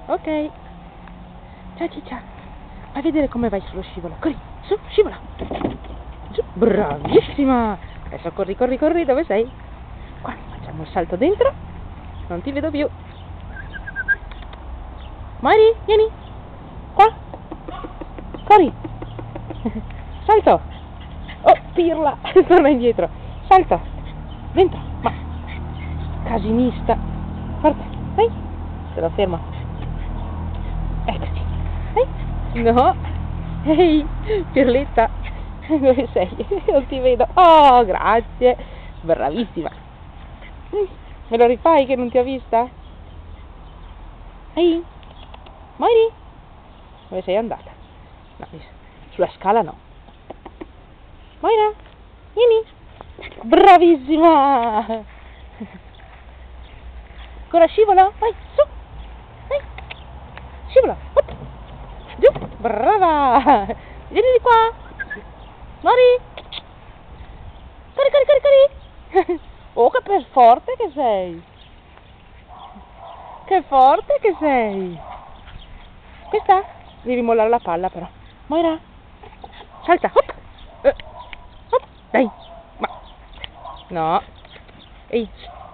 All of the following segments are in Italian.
Ok. Ciao Ciccia. Fai vedere come vai sullo scivolo. Corri, su, scivola. Giù, bravissima. Adesso corri, corri, corri, dove sei? Qua, facciamo il salto dentro. Non ti vedo più. Mari, vieni. Qua. Corri. Salto. Oh, pirla. Torna indietro. Salta. Dentro. Ma. Casinista. Forte. Vai. Te lo fermo. Eccoci. Vai. No. Ehi, pirletta. Dove sei? Non ti vedo. Oh, grazie. Bravissima. Me lo rifai che non ti ho vista? Ehi. Mari. Dove sei andata? No, sulla scala no. Moira, vieni. Bravissima. Ancora scivola. Vai, su. Vai. Scivola. Up. Giù. Brava. Vieni di qua. Mari. Corri, corri, corri, corri. Oh, che forte che sei. Che forte che sei. Questa? Devi mollare la palla però. Moira. Salta. Hop. Hop. Dai. Ma. No. Ehi.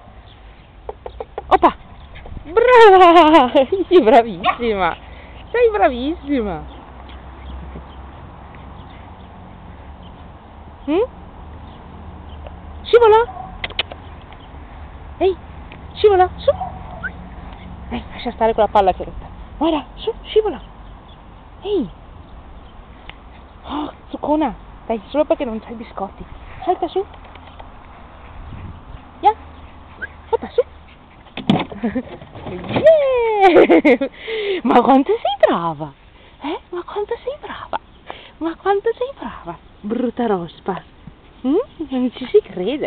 Oppa. Brava. Sei bravissima. Sei bravissima. Scivola. Ehi. Scivola. Su. Lascia stare quella palla che è rotta. Moira. Su. Scivola. Ehi. Oh, zuccona. Dai, solo perché non c'hai biscotti. Salta su. Yeah. Salta su. Yeah. Ma quanto sei brava. Ma quanto sei brava. Ma quanto sei brava. Brutta rospa. Non ci si crede.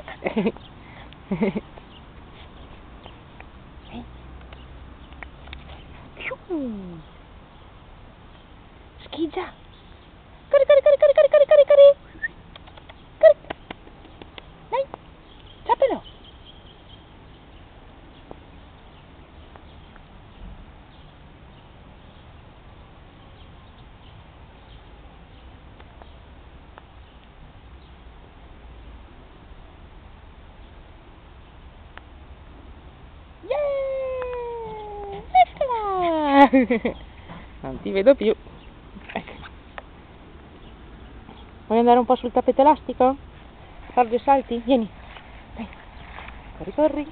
Schiggia. Corri, corri, corri, corri, corri, corri, corri, corri. Corri. Dai. Ciappelo. Yeah! Eccola! Non ti vedo più. Ecco. Vuoi andare un po' sul tappeto elastico? Far due salti? Vieni. Dai. Corri, corri.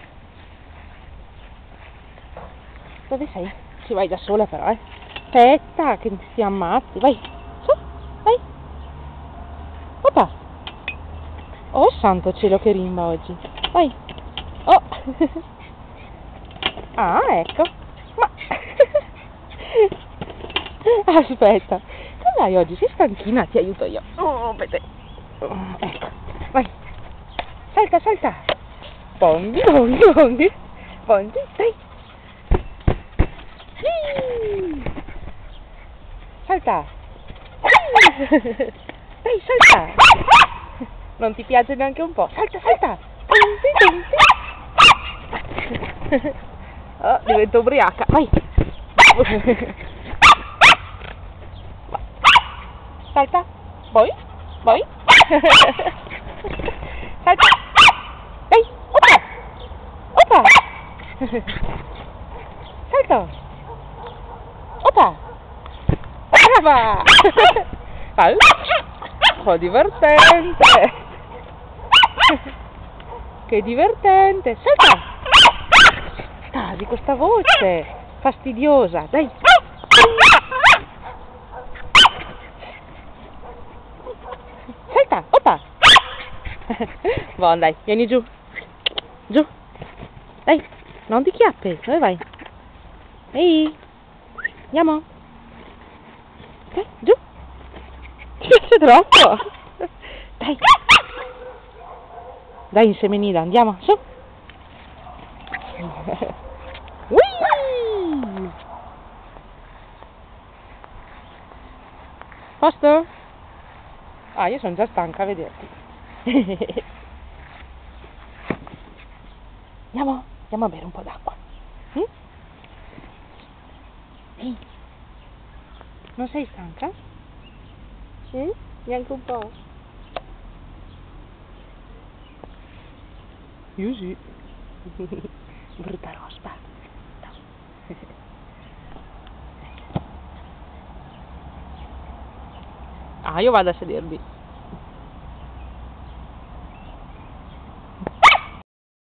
Dove sei? Ci vai da sola però, Aspetta, che ti ammazzi. Vai. Su. Vai. Oppa. Oh, santo cielo che rimba oggi. Vai. Oh. Ah, ecco. Ma. Aspetta. Cos'hai oggi? Sei stanchina? Ti aiuto io. Oh, vede. Ecco. Vai. Salta, salta. Bondi, bondi, bondi. Bondi, dai. Salta. Dai, salta. Non ti piace neanche un po'. Salta, salta. Oh, divento ubriaca. Vai. Salta. Poi. Poi. Salta. Dai. Oppa. Oppa. Salta. Oppa. Brava. Oh, divertente. Che divertente. Salta. Stasi, questa voce fastidiosa. Dai. Salta. Oppa. Buon, dai, vieni giù. Giù. Dai, non ti chiappi. Dove vai? Ehi. Andiamo. Ok, giù. Ti piace troppo. Dai. Dai, insemenida, andiamo, su. Whee! Posto? Ah, io sono già stanca a vederti. Andiamo a bere un po' d'acqua. Non sei stanca? Neanche un po'. Io sì. Brutta rospa. Ah, io vado a sedermi.